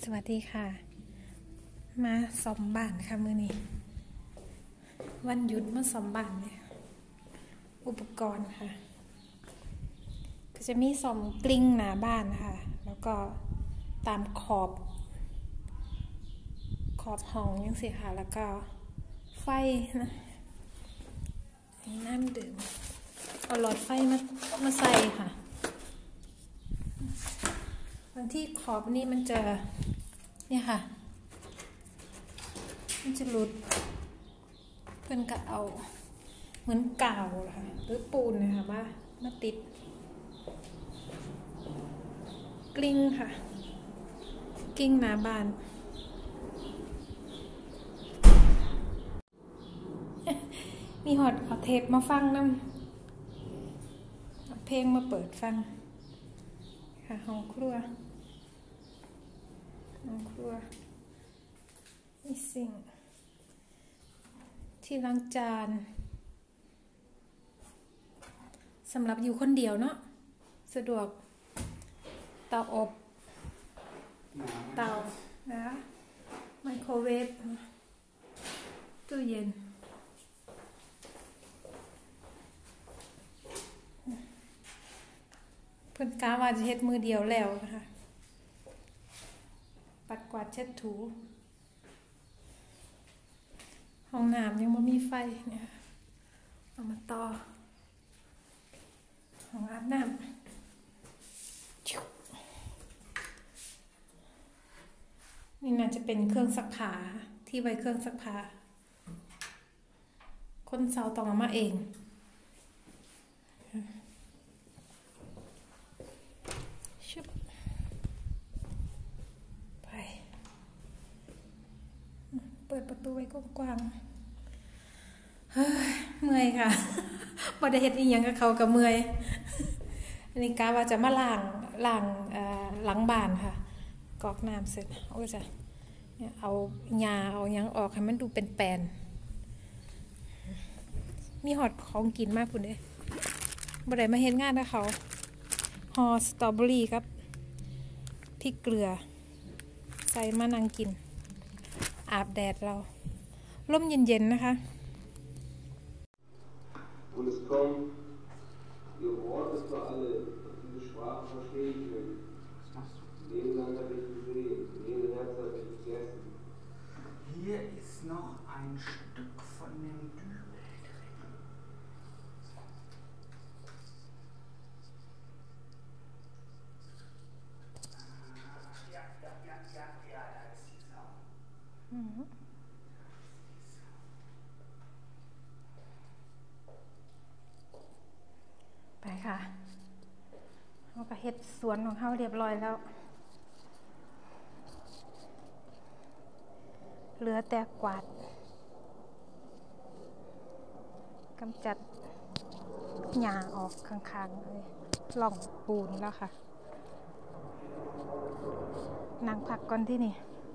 วัสดีค่ะมาซ่อมบ้านค่ะมื้อนี้วันหยุดมาซ่อมบ้านเนี่ยอุปกรณ์ค่ะก็จะมีซ่อมกลิ้งหน้าบ้านค่ะแล้วก็ตามขอบห้องยังสิค่ะแล้วก็ไฟนะน้ำดื่มเอาหลอดไฟมาใส่ค่ะบางที่ขอบนี่มันจะเนี่ยค่ะมันจะหลุดเพื่อนก็เอาเหมือนกาวค่ะหรือปูนนะคะมาติดกลิ้งค่ะกลิ้งหน้าบ้านมีหอดเอาเทปมาฟังน้ำเอาเพลงมาเปิดฟังค่ะห้องครัวนี่สิ่งที่ล้างจานสำหรับอยู่คนเดียวเนาะสะดวกเตาอบเตานะไมโครเวฟตู้เย็นเพิ่นกะว่าจะเฮ็ดมือเดียวแล้วนะคะปัดกวาดเช็ดถูห้องน้ำยังไม่มีไฟเนี่ยเอามาต่อห้องอาบน้ำนี่น่าจะเป็นเครื่องซักผ้าที่ไว้เครื่องซักผ้าคนเสาต้องเอามาเองชุบไปเปิดประตูไว้กว้างๆเมื่อยค่ะบ่ได้เฮ็ดอีหยังกับเขากับเมื่อยอันนี้กะว่าจะมาล้างหลังบ้านค่ะกรอกน้ำเสร็จเอาจะเนี่ยเอาหญ้าเอาหยังออกให้มันดูเป็นแปลนมีหอดของกินมากพุ่นเด้บ่ได้มาเฮ็ดงานกับเขาห่อสตรอเบอรี่ครับพริกเกลือใส่มานั่งกินอาบแดดเราร่มเย็นๆนะคะ Und es kommen, ihr Wort ist für alle, diese Sprache verstehe ich nicht. Nebeneinander habe ich gesehen, neben Herz habe ich gegessen. Hier ist noch ein Stück von dem Dübel drin. Ja, da ist die Sau. Mhm. ไปค่ะเราก็เฮ็ดสวนของเขาเรียบร้อยแล้วเหลือแต่กวาดกำจัดหญ้าออกข้างๆเลยหล่องปูนแล้วค่ะนั่งพักก่อนที่นี่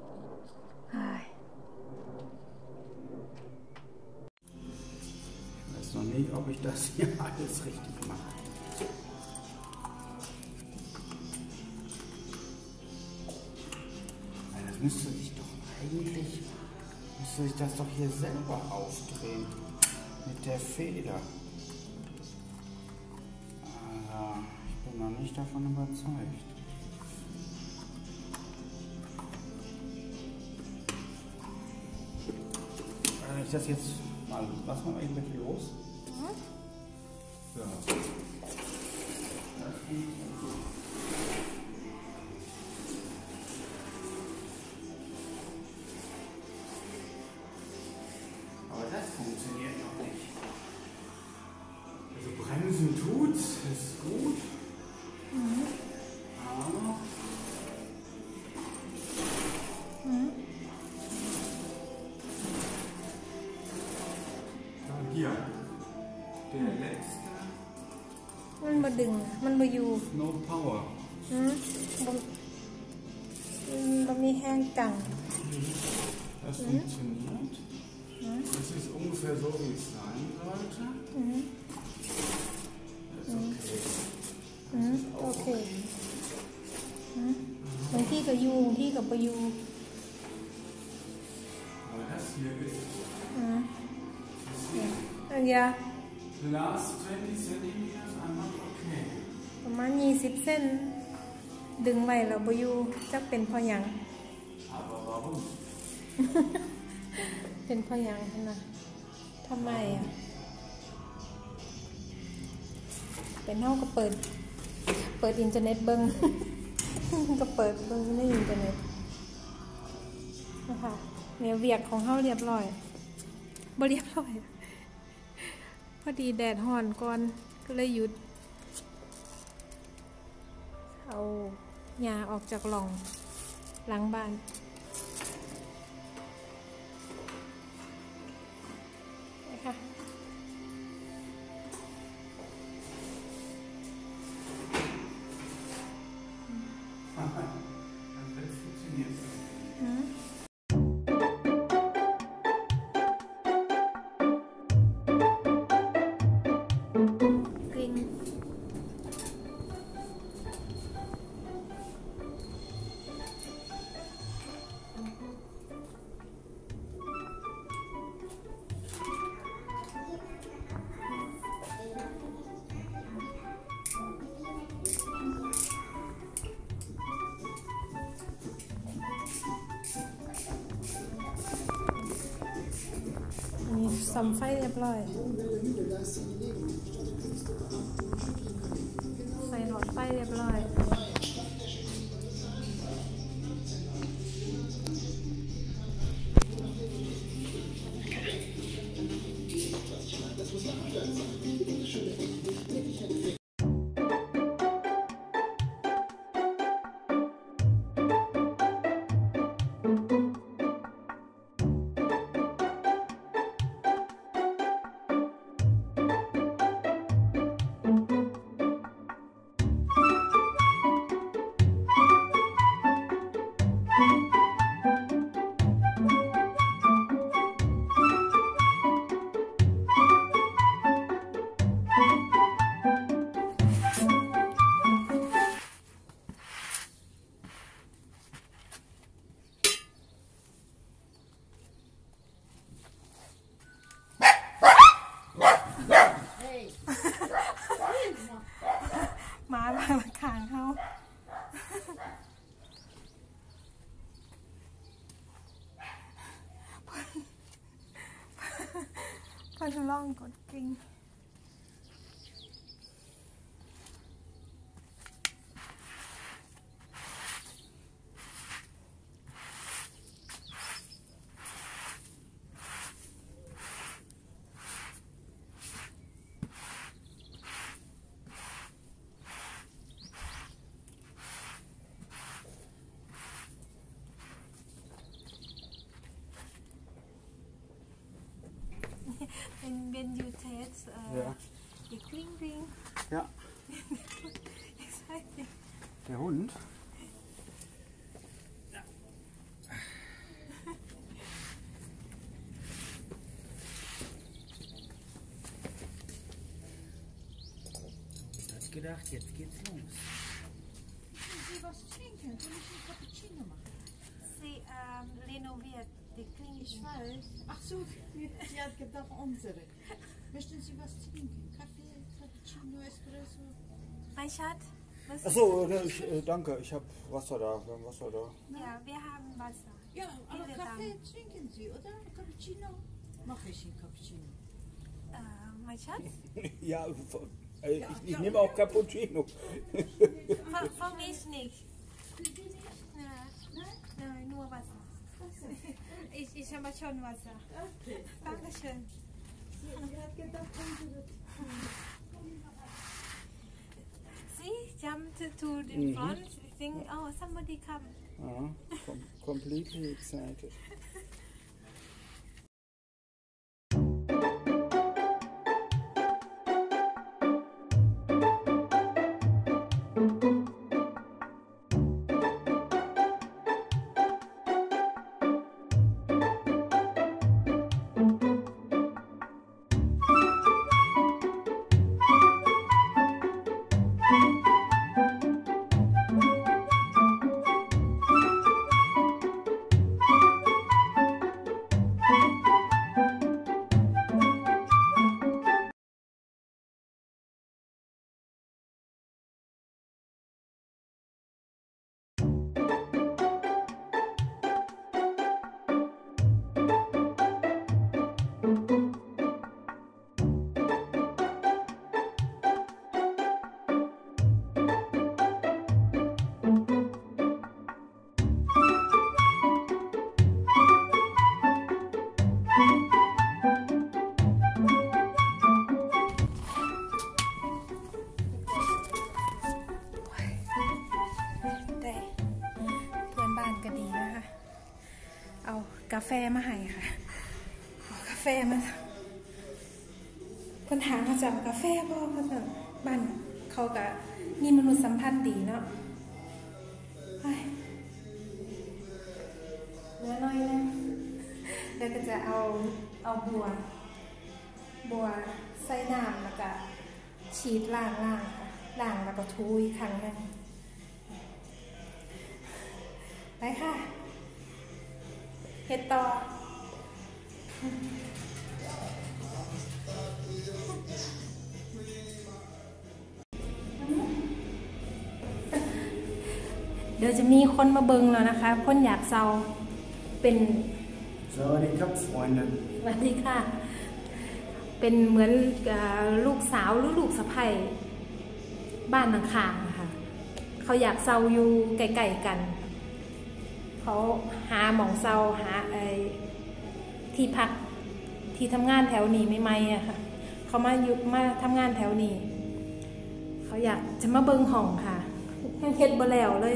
Ich weiß noch nicht, ob ich das hier alles richtig mache. Weil das müsste sich das doch hier selber aufdrehen mit der Feder. Also, ich bin noch nicht davon überzeugt. Wenn ich das jetzt mal, lass mal eben bitte los. So. Aber das funktioniert noch nicht. Also bremsen tut's, ist gut. Aber hier, der letzte. มันมาดึงมันมาอยู่ No power. มันมีแห้งจัง Das funktioniert. Das ist ungefähr so, wie es sein sollte. Das ist okay. Das ist auch okay. บางที่ก็อยู่บางที่ก็ไปอยู่ Aber das hier ist อันเดียว plus 20 centimeters, einmal okay. ประมาณ20 เส้นดึงไว้แล้วบ่อยู่จักเป็นเพราะหยัง Aber warum? เป็นเพราะหยังคั่นน่ะทำไมอ่ะเป็นเฮาก็เปิดอินเทอร์เน็ตเบิ่ง ก็เปิดเบิ่งในอินเทอร์เน็ตนะคะเนี่ยเวียกของเฮาเรียบร้อยบ่เรียบร้อยพอดีแดดร้อนก่อนก็เลยหยุดเอาหญ้าออกจากหล่องหลังบ้านนะคะ Das funktioniert. กริ๊งอันนี้ซ่อมไฟเรียบร้อยใส่หลอดไฟเรียบร้อย หมาบางขางเขาพอจะล่องกดกริ๊งwhen you taste Ja. the kling kling Ja. exciting Der Hund? Ich hab gedacht, jetzt geht's los. Sie was trinken? Soll ich einen Cappuccino machen? sie renoviert die kling Ich weiß. Ach so, sie hat gedacht, unsere. Möchten Sie was trinken? Kaffee, Cappuccino, Espresso? mein Schatz was Achso, danke, ich habe Wasser da. Wir haben Wasser da. ja wir haben Wasser Ja, aber Vielen Kaffee trinken Sie, oder? Cappuccino? Mache ich einen Cappuccino. mein Schatz Ja, ich nehme auch Cappuccino. für mich nicht ja nein nur Wasser ich habe schon Wasser Dankeschön Sie hat gedacht, unsere. see jumped to the front think oh somebody come Completely excited. าแฟมาให้ค่ะกาแฟมาคนถามเขาจะเอากาแฟบ่เขาจะบ้านเขาก็มีมนุษยสัมพันธ์ดีเนาะเนื้อน้อยนะแล้วก็จะเอาบัวใส่น้ำแล้วก็ฉีดล้างค่ะล้างแล้วก็ทูอีกครั้งนึงไปค่ะเฮ็ดต่อเดี๋ยวจะมีคนมาเบิ่งแล้วนะคะคนอยากเซาเป็นสวัสดีครับFreunde สวัสดีค่ะเป็นเหมือนลูกสาวหรือลูกสะใภ้บ้านข้างๆค่ะเขาอยากเซาอยู่ใกล้ๆกันเขาหาหมองเซาหาที่พักที่ทำงานแถวนี้ไม่ไหมอะค่ะเขามาทำงานแถวนี้เขาอยากจะมาเบิ่งห้องค่ะเฮ็ดบ่แล้วเลย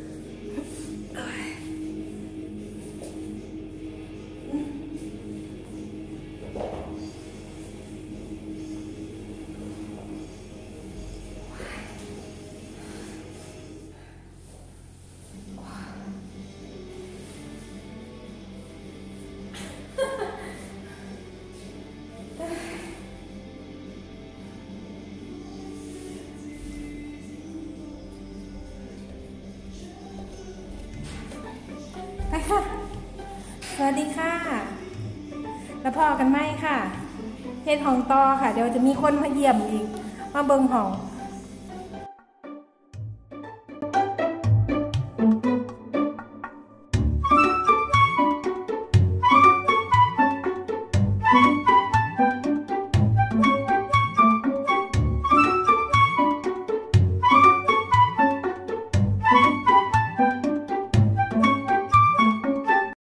ไปค่ะสวัสดีค่ะแล้วพอกันไหมค่ะเฮ็ดห้องต่อค่ะเดี๋ยวจะมีคนมาเยี่ยมอีกมาเบิ่งห้อง